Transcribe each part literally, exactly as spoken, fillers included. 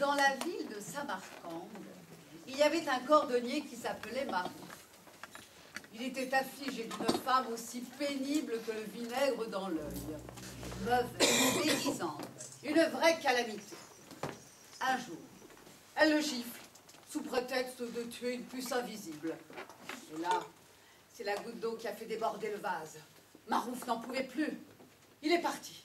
Dans la ville de Samarcande, il y avait un cordonnier qui s'appelait Marouf. Il était affligé d'une femme aussi pénible que le vinaigre dans l'œil. Mauvaise, médisante, une vraie calamité. Un jour, elle le gifle, sous prétexte de tuer une puce invisible. Et là, c'est la goutte d'eau qui a fait déborder le vase. Marouf n'en pouvait plus. Il est parti.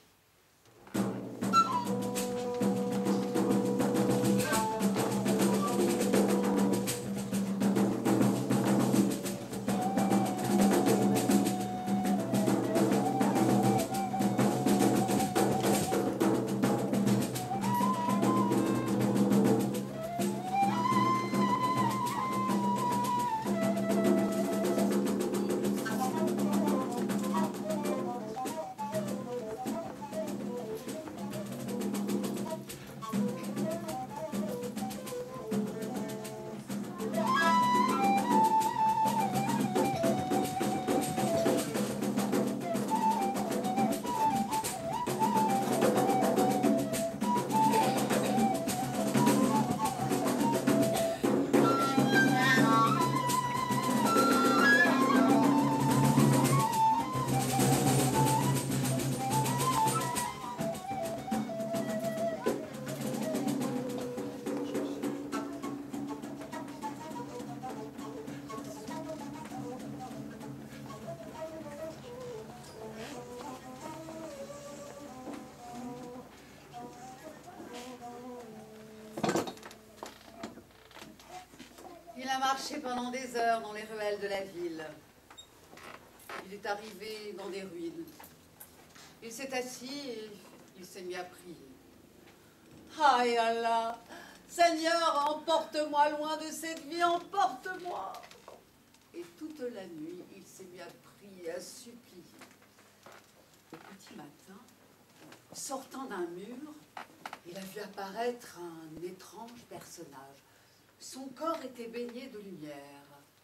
Il a marché pendant des heures dans les ruelles de la ville. Il est arrivé dans des ruines. Il s'est assis et il s'est mis à prier. Aïe Allah, Seigneur, emporte-moi loin de cette vie, emporte-moi. Et toute la nuit, il s'est mis à prier, à supplier. Au petit matin, sortant d'un mur, il a vu apparaître un étrange personnage. Son corps était baigné de lumière.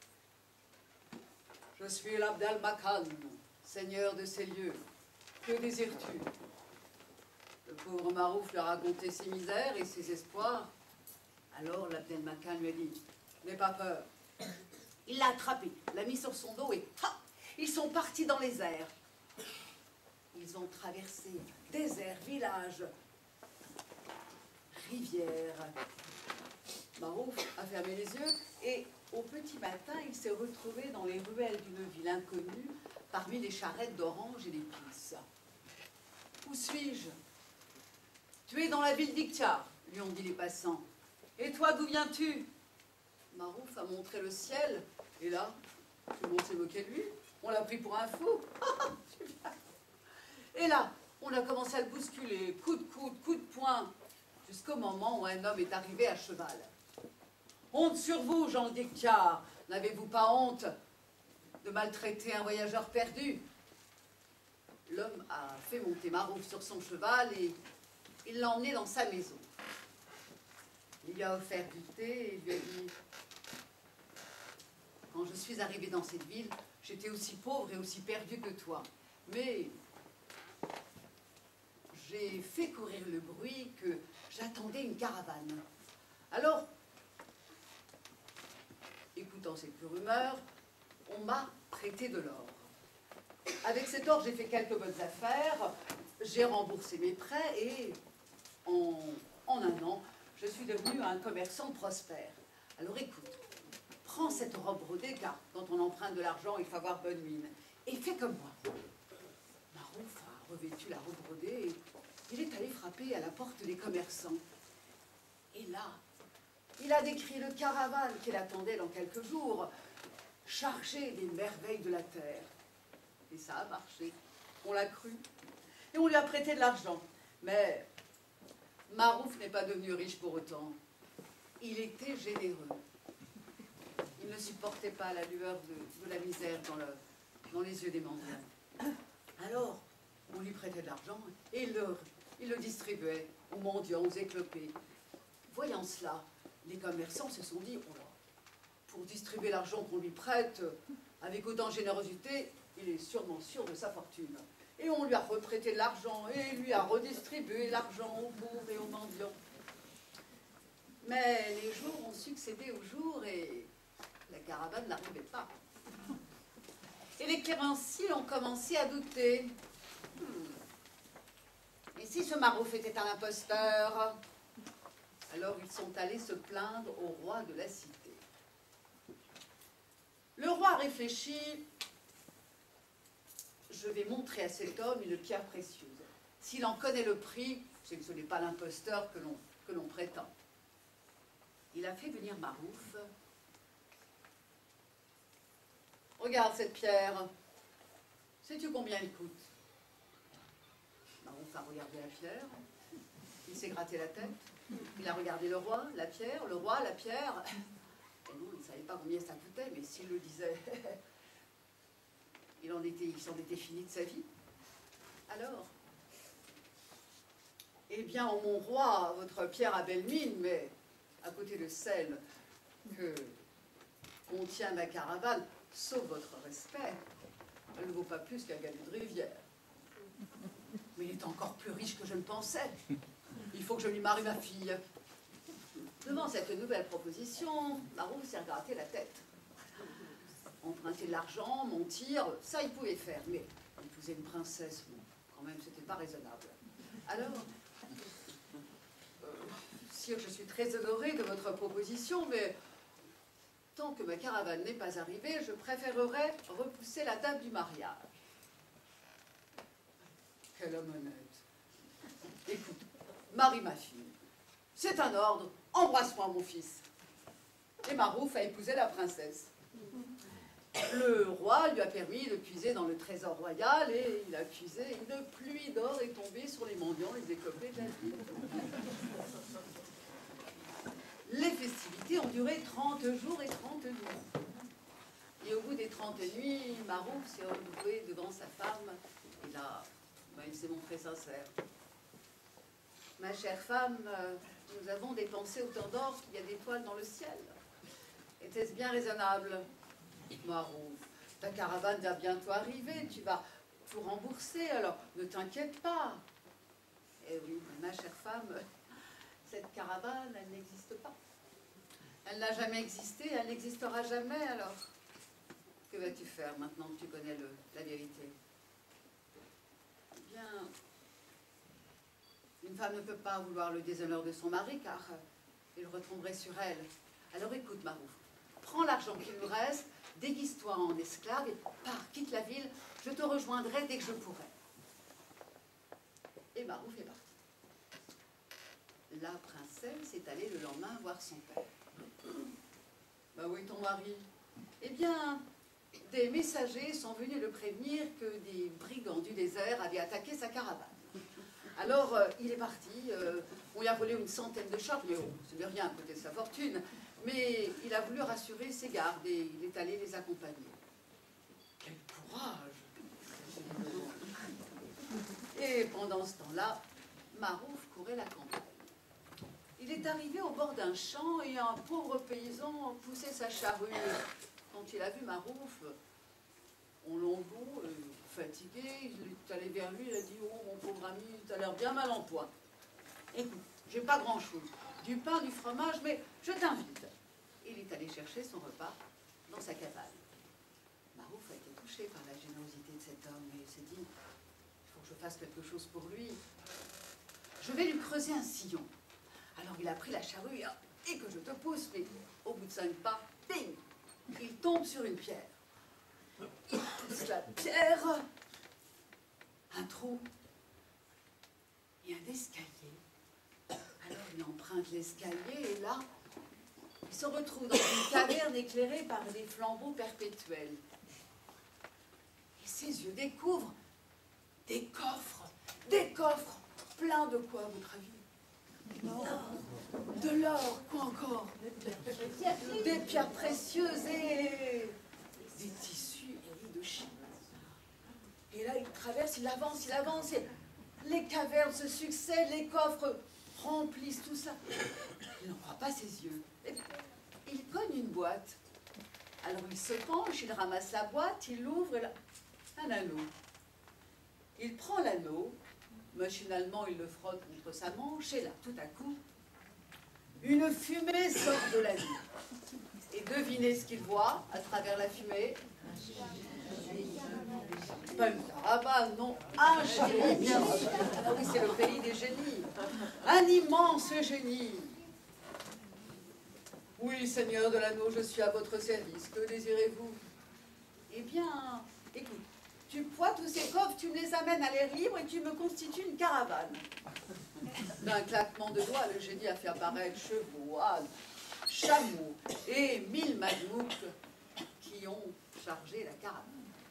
« Je suis l'Abd al-Makan, seigneur de ces lieux. Que désires-tu » Le pauvre Marouf lui a raconté ses misères et ses espoirs. Alors l'Abd al-Makan lui a dit « N'aie pas peur. » Il l'a attrapé, l'a mis sur son dos et ha, ils sont partis dans les airs. Ils ont traversé déserts, villages, rivières. Marouf a fermé les yeux et au petit matin, il s'est retrouvé dans les ruelles d'une ville inconnue parmi les charrettes d'oranges et d'épices. « Où suis-je »« Tu es dans la ville d'Ikhtiar » lui ont dit les passants. « Et toi, d'où viens-tu » Marouf a montré le ciel et là, tout le monde s'est moqué de lui. On l'a pris pour un fou. Et là, on a commencé à le bousculer, coup de coude, coup de poing, jusqu'au moment où un homme est arrivé à cheval. Honte sur vous, Jean d'Ikhtiar, n'avez-vous pas honte de maltraiter un voyageur perdu? L'homme a fait monter Marouf sur son cheval et il l'a emmené dans sa maison. Il lui a offert du thé et il lui a dit « Quand je suis arrivé dans cette ville, j'étais aussi pauvre et aussi perdu que toi. Mais j'ai fait courir le bruit que j'attendais une caravane. Alors, écoutant cette rumeur, on m'a prêté de l'or. Avec cet or, j'ai fait quelques bonnes affaires, j'ai remboursé mes prêts et en, en un an, je suis devenu un commerçant prospère. Alors écoute, prends cette robe brodée, car quand on emprunte de l'argent, il faut avoir bonne mine. Et fais comme moi. » Marouf a revêtu la robe brodée et il est allé frapper à la porte des commerçants. Et là, il a décrit le caravane qu'il attendait dans quelques jours, chargé des merveilles de la terre. Et ça a marché. On l'a cru. Et on lui a prêté de l'argent. Mais Marouf n'est pas devenu riche pour autant. Il était généreux. Il ne supportait pas la lueur de, de la misère dans, le, dans les yeux des mendiants. Alors, on lui prêtait de l'argent et il le, il le distribuait aux mendiants, aux éclopés. Voyant cela, les commerçants se sont dit, oh là, pour distribuer l'argent qu'on lui prête avec autant de générosité, il est sûrement sûr de sa fortune. Et on lui a reprêté de l'argent et lui a redistribué l'argent aux pauvres et aux mendiants. Mais les jours ont succédé aux jours et la caravane n'arrivait pas. Et les créanciers ont commencé à douter. Hmm. Et si ce Marouf était un imposteur? Alors ils sont allés se plaindre au roi de la cité. Le roi réfléchit. Je vais montrer à cet homme une pierre précieuse. S'il en connaît le prix, c'est que ce n'est pas l'imposteur que l'on que l'on prétend. Il a fait venir Marouf. Regarde cette pierre. Sais-tu combien elle coûte? Marouf a regardé la pierre. Il s'est gratté la tête. Il a regardé le roi, la pierre, le roi, la pierre. Et non, il ne savait pas combien ça coûtait, mais s'il le disait, il en était, il s'en était fini de sa vie. Alors, eh bien, oh mon roi, votre pierre a belle mine, mais à côté de celle que contient ma caravane, sauf votre respect, elle ne vaut pas plus qu'un galop de rivière. Mais il est encore plus riche que je ne pensais. Il faut que je lui marie ma fille. Devant cette nouvelle proposition, Marouf s'est gratté la tête. Emprunter de l'argent, mentir, ça il pouvait faire, mais épouser une princesse, bon, quand même, c'était pas raisonnable. Alors, euh, sire, je suis très honorée de votre proposition, mais tant que ma caravane n'est pas arrivée, je préférerais repousser la date du mariage. Quel homme honnête. Écoute, marie ma fille. C'est un ordre, embrasse-moi mon fils. Et Marouf a épousé la princesse. Le roi lui a permis de puiser dans le trésor royal et il a puisé, une pluie d'or est tombée sur les mendiants, les écopés de la ville. Les festivités ont duré trente jours et trente jours. Et au bout des trente nuits, Marouf s'est retrouvé devant sa femme et là, ben, il s'est montré sincère. Ma chère femme, nous avons dépensé autant d'or qu'il y a d'étoiles dans le ciel. Était-ce bien raisonnable? Marouf, ta caravane va bientôt arriver, tu vas tout rembourser, alors ne t'inquiète pas. Eh oui, ma chère femme, cette caravane, elle n'existe pas. Elle n'a jamais existé, elle n'existera jamais, alors que vas-tu faire maintenant que tu connais le, la vérité? Eh bien, une femme ne peut pas vouloir le déshonneur de son mari, car il retomberait sur elle. Alors écoute, Marouf, prends l'argent qu'il nous reste, déguise-toi en esclave et pars, quitte la ville, je te rejoindrai dès que je pourrai. Et Marouf est parti. La princesse est allée le lendemain voir son père. Ben où est ton mari? Eh bien, des messagers sont venus le prévenir que des brigands du désert avaient attaqué sa caravane. Alors, euh, il est parti, euh, on lui a volé une centaine de chars, mais oh, ce n'est rien à côté de sa fortune. Mais il a voulu rassurer ses gardes et il est allé les accompagner. Quel courage! Et pendant ce temps-là, Marouf courait la campagne. Il est arrivé au bord d'un champ et un pauvre paysan poussait sa charrue. Quand il a vu Marouf, en longo, fatigué, il est allé vers lui, il a dit « Oh, mon pauvre ami, tu as l'air bien mal en point. Écoute, j'ai pas grand-chose, du pain, du fromage, mais je t'invite. » Il est allé chercher son repas dans sa cabane. Marouf a été touché par la générosité de cet homme et il s'est dit « Il faut que je fasse quelque chose pour lui. Je vais lui creuser un sillon. » Alors il a pris la charrue et que je te pousse, mais au bout de cinq pas, bing, il tombe sur une pierre. Il pousse la pierre, un trou et un escalier. Alors il emprunte l'escalier et là, il se retrouve dans une caverne éclairée par des flambeaux perpétuels. Et ses yeux découvrent des coffres, des coffres, pleins de quoi à votre avis? De l'or, quoi encore? Des pierres précieuses et des tissus et de Chine. Et là, il traverse, il avance, il avance, et les cavernes se succèdent, les coffres remplissent tout ça. Il n'en croit pas ses yeux. Et il cogne une boîte. Alors il se penche, il ramasse la boîte, il l'ouvre, et là, un anneau. Il prend l'anneau. Machinalement, il le frotte contre sa manche, et là, tout à coup, une fumée sort de la nuit. Et devinez ce qu'il voit à travers la fumée. Pas une caravane, non, un génie, bien sûr. Ah oui, c'est le pays des génies. Un immense génie. Oui, Seigneur de l'Anneau, je suis à votre service. Que désirez-vous? Eh bien, écoute, tu poids tous ces coffres, tu me les amènes à l'air libre et tu me constitues une caravane. D'un claquement de doigts, le génie a fait apparaître chevaux, ânes, chameaux et mille mammouths qui ont chargé la caravane.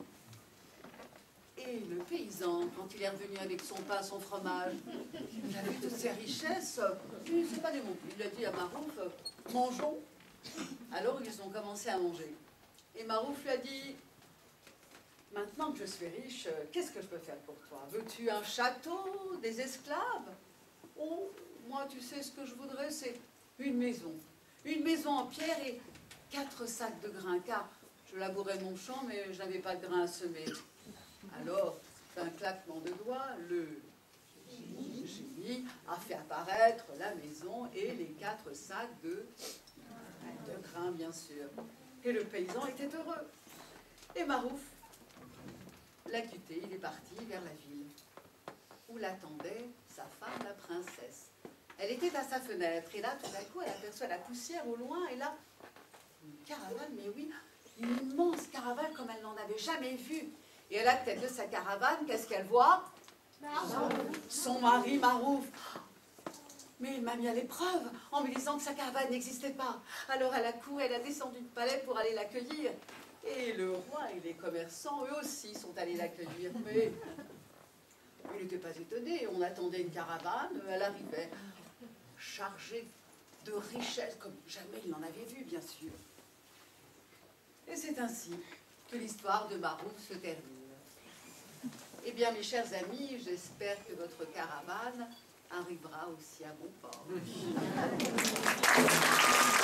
Et le paysan, quand il est revenu avec son pain, son fromage, il a vu toutes ces richesses, il ne s'est pas démonté. Il a dit à Marouf, mangeons. Alors ils ont commencé à manger. Et Marouf lui a dit, maintenant que je suis riche, qu'est-ce que je peux faire pour toi? Veux-tu un château, des esclaves? Oh, moi, tu sais, ce que je voudrais, c'est une maison. Une maison en pierre et quatre sacs de grains, car je labourais mon champ, mais je n'avais pas de grains à semer. Alors, d'un claquement de doigts, le génie a fait apparaître la maison et les quatre sacs de, de grains, bien sûr. Et le paysan était heureux. Et Marouf l'a quitté, il est parti vers la ville, où l'attendait sa femme, la princesse. Elle était à sa fenêtre, et là, tout d'un coup, elle aperçoit la poussière au loin, et là, une caravane, mais oui, une immense caravane comme elle n'en avait jamais vue. Et à la tête de sa caravane, qu'est-ce qu'elle voit? Marouf. Son mari, Marouf. Mais il m'a mis à l'épreuve en me disant que sa caravane n'existait pas. Alors elle a couru, elle a descendu du palais pour aller l'accueillir. Et le roi et les commerçants, eux aussi, sont allés l'accueillir. Mais il n'était pas étonné. On attendait une caravane, elle arrivait chargée de richesses comme jamais il n'en avait vu, bien sûr. Et c'est ainsi que l'histoire de Marouf se termine. Eh bien, mes chers amis, j'espère que votre caravane arrivera aussi à bon port.